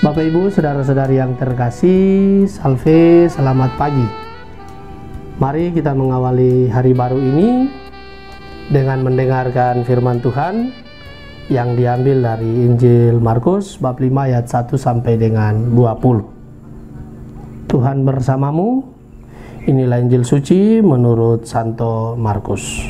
Bapak Ibu, saudara-saudari yang terkasih, salve, selamat pagi. Mari kita mengawali hari baru ini dengan mendengarkan firman Tuhan yang diambil dari Injil Markus bab 5 ayat 1 sampai dengan 20. Tuhan bersamamu. Inilah Injil suci menurut Santo Markus.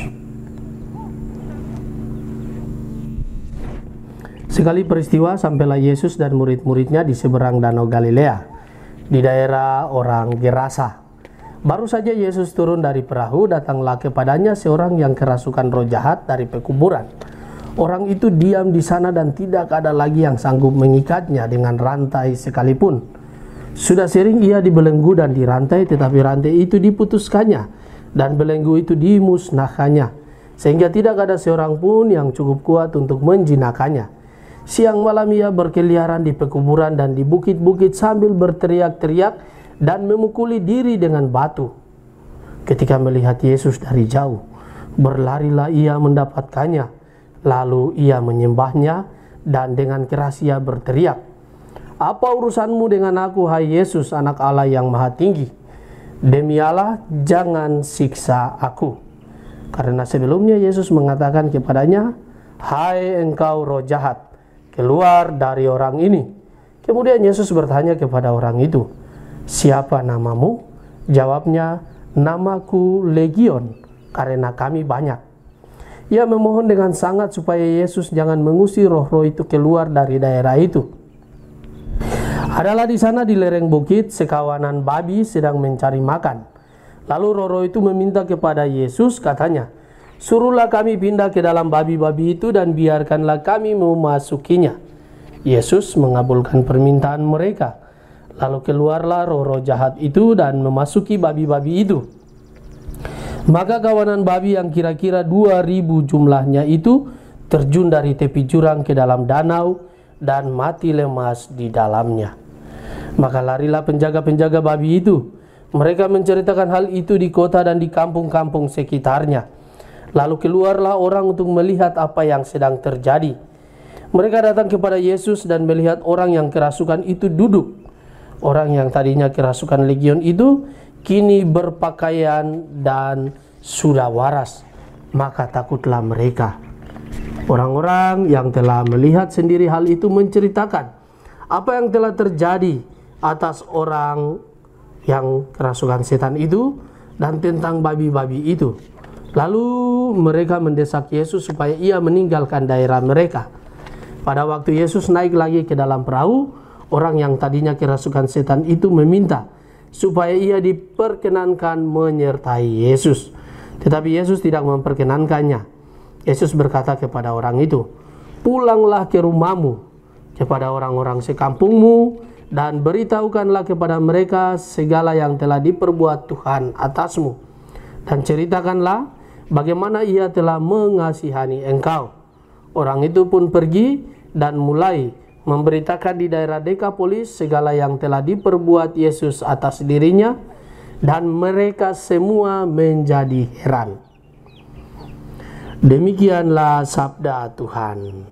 Sekali peristiwa sampailah Yesus dan murid-muridnya di seberang danau Galilea, di daerah orang Gerasa. Baru saja Yesus turun dari perahu, datanglah kepadanya seorang yang kerasukan roh jahat dari pekuburan. Orang itu diam di sana dan tidak ada lagi yang sanggup mengikatnya dengan rantai sekalipun. Sudah sering ia dibelenggu dan dirantai, tetapi rantai itu diputuskannya dan belenggu itu dimusnahkannya, sehingga tidak ada seorang pun yang cukup kuat untuk menjinakkannya. Siang malam ia berkeliaran di pekuburan dan di bukit-bukit sambil berteriak-teriak dan memukuli diri dengan batu. Ketika melihat Yesus dari jauh, berlarilah ia mendapatkannya. Lalu ia menyembahnya dan dengan keras ia berteriak, "Apa urusanmu dengan aku, hai Yesus, anak Allah yang maha tinggi? Demi Allah, jangan siksa aku." Karena sebelumnya Yesus mengatakan kepadanya, "Hai engkau roh jahat, keluar dari orang ini." Kemudian Yesus bertanya kepada orang itu, "Siapa namamu?" Jawabnya, "Namaku Legion, karena kami banyak." Ia memohon dengan sangat supaya Yesus jangan mengusir roh-roh itu keluar dari daerah itu. Adalah di sana di lereng bukit sekawanan babi sedang mencari makan. Lalu roh-roh itu meminta kepada Yesus, katanya, "Suruhlah kami pindah ke dalam babi-babi itu dan biarkanlah kami memasukinya." Yesus mengabulkan permintaan mereka. Lalu keluarlah roh-roh jahat itu dan memasuki babi-babi itu. Maka kawanan babi yang kira-kira 2000 jumlahnya itu terjun dari tepi jurang ke dalam danau dan mati lemas di dalamnya. Maka larilah penjaga-penjaga babi itu. Mereka menceritakan hal itu di kota dan di kampung-kampung sekitarnya. Lalu keluarlah orang untuk melihat apa yang sedang terjadi. Mereka datang kepada Yesus dan melihat orang yang kerasukan itu duduk. Orang yang tadinya kerasukan legion itu kini berpakaian dan sudah waras. Maka takutlah mereka. Orang-orang yang telah melihat sendiri hal itu menceritakan apa yang telah terjadi atas orang yang kerasukan setan itu dan tentang babi-babi itu. Lalu mereka mendesak Yesus supaya ia meninggalkan daerah mereka. Pada waktu Yesus naik lagi ke dalam perahu, orang yang tadinya kerasukan setan itu meminta supaya ia diperkenankan menyertai Yesus. Tetapi Yesus tidak memperkenankannya. Yesus berkata kepada orang itu, "Pulanglah ke rumahmu, kepada orang-orang sekampungmu, dan beritahukanlah kepada mereka segala yang telah diperbuat Tuhan atasmu. Dan ceritakanlah bagaimana ia telah mengasihani engkau." Orang itu pun pergi dan mulai memberitakan di daerah Dekapolis segala yang telah diperbuat Yesus atas dirinya, dan mereka semua menjadi heran. Demikianlah sabda Tuhan.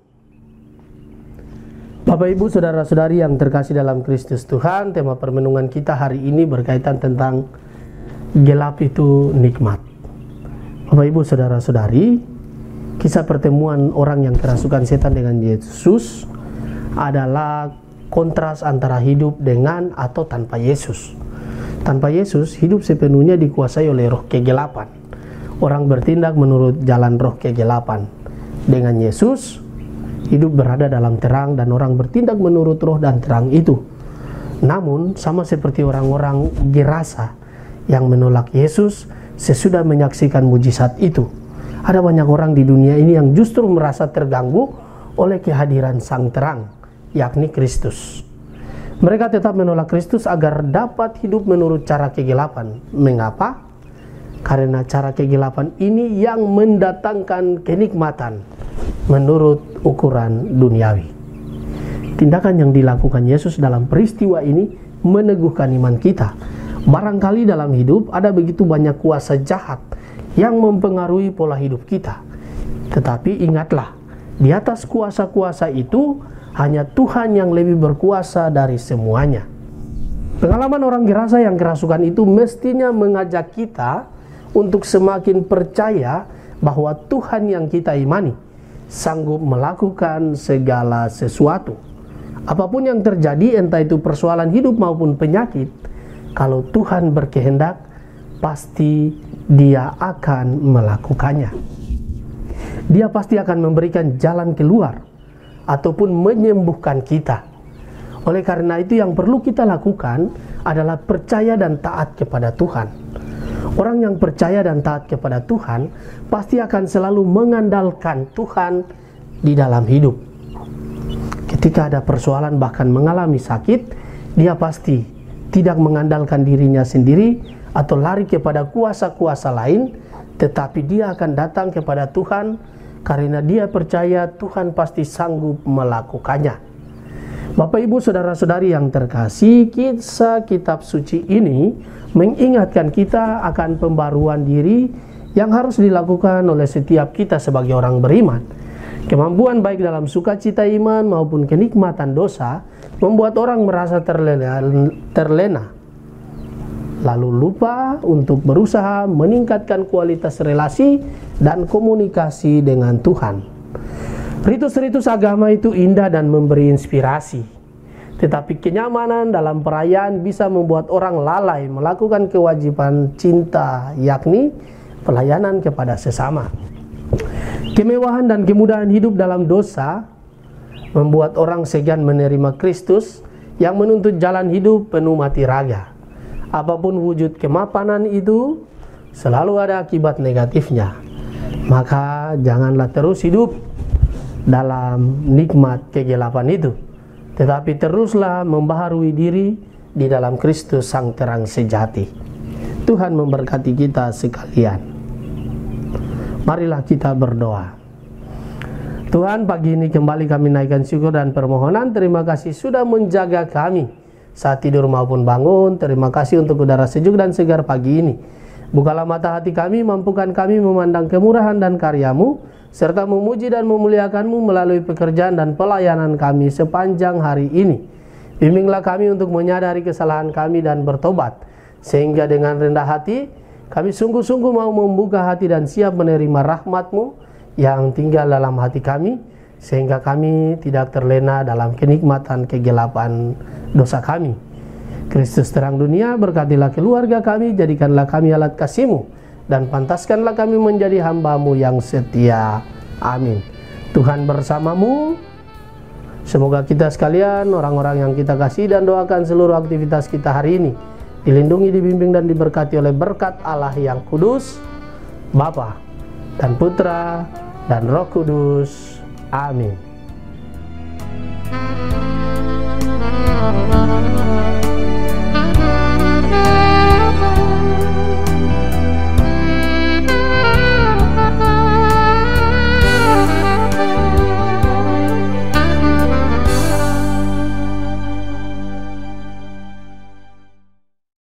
Bapak Ibu, saudara-saudari yang terkasih dalam Kristus Tuhan, tema permenungan kita hari ini berkaitan tentang gelap itu nikmat. Bapak Ibu, saudara-saudari, kisah pertemuan orang yang kerasukan setan dengan Yesus adalah kontras antara hidup dengan atau tanpa Yesus. Tanpa Yesus, hidup sepenuhnya dikuasai oleh roh kegelapan. Orang bertindak menurut jalan roh kegelapan. Dengan Yesus, hidup berada dalam terang dan orang bertindak menurut roh dan terang itu. Namun, sama seperti orang-orang Gerasa yang menolak Yesus sesudah menyaksikan mujizat itu, ada banyak orang di dunia ini yang justru merasa terganggu oleh kehadiran sang terang, yakni Kristus. Mereka tetap menolak Kristus agar dapat hidup menurut cara kegelapan. Mengapa? Karena cara kegelapan ini yang mendatangkan kenikmatan menurut ukuran duniawi. Tindakan yang dilakukan Yesus dalam peristiwa ini meneguhkan iman kita. Barangkali dalam hidup ada begitu banyak kuasa jahat yang mempengaruhi pola hidup kita. Tetapi ingatlah, di atas kuasa-kuasa itu Hanya Tuhan yang lebih berkuasa dari semuanya. Pengalaman orang Gerasa yang kerasukan itu mestinya mengajak kita untuk semakin percaya bahwa Tuhan yang kita imani sanggup melakukan segala sesuatu. Apapun yang terjadi, entah itu persoalan hidup maupun penyakit, kalau Tuhan berkehendak, pasti Dia akan melakukannya. Dia pasti akan memberikan jalan keluar ataupun menyembuhkan kita. Oleh karena itu yang perlu kita lakukan adalah percaya dan taat kepada Tuhan. Orang yang percaya dan taat kepada Tuhan pasti akan selalu mengandalkan Tuhan di dalam hidup. Ketika ada persoalan bahkan mengalami sakit, dia pasti tidak mengandalkan dirinya sendiri atau lari kepada kuasa-kuasa lain, tetapi dia akan datang kepada Tuhan karena dia percaya Tuhan pasti sanggup melakukannya. Bapak, Ibu, saudara-saudari yang terkasih, kisah kitab suci ini mengingatkan kita akan pembaruan diri yang harus dilakukan oleh setiap kita sebagai orang beriman. Kemampuan baik dalam sukacita iman maupun kenikmatan dosa membuat orang merasa terlena, lalu lupa untuk berusaha meningkatkan kualitas relasi dan komunikasi dengan Tuhan. Ritus-ritus agama itu indah dan memberi inspirasi, tetapi kenyamanan dalam perayaan bisa membuat orang lalai melakukan kewajiban cinta, yakni pelayanan kepada sesama. Kemewahan dan kemudahan hidup dalam dosa membuat orang segan menerima Kristus yang menuntut jalan hidup penuh mati raga. Apapun wujud kemapanan itu, selalu ada akibat negatifnya. Maka janganlah terus hidup dalam nikmat kegelapan itu, tetapi teruslah membaharui diri di dalam Kristus Sang Terang Sejati. Tuhan memberkati kita sekalian. Marilah kita berdoa. Tuhan, pagi ini kembali kami naikkan syukur dan permohonan. Terima kasih sudah menjaga kami saat tidur maupun bangun. Terima kasih untuk udara sejuk dan segar pagi ini. Bukalah mata hati kami, mampukan kami memandang kemurahan dan karya-Mu, serta memuji dan memuliakan-Mu melalui pekerjaan dan pelayanan kami sepanjang hari ini. Bimbinglah kami untuk menyadari kesalahan kami dan bertobat, sehingga dengan rendah hati kami sungguh-sungguh mau membuka hati dan siap menerima rahmat-Mu yang tinggal dalam hati kami, sehingga kami tidak terlena dalam kenikmatan kegelapan dosa kami. Kristus terang dunia, berkatilah keluarga kami, jadikanlah kami alat kasih-Mu, dan pantaskanlah kami menjadi hamba-Mu yang setia. Amin. Tuhan bersamamu. Semoga kita sekalian, orang-orang yang kita kasih dan doakan seluruh aktivitas kita hari ini, dilindungi, dibimbing, dan diberkati oleh berkat Allah yang kudus, Bapa dan Putra dan Roh Kudus. Amin.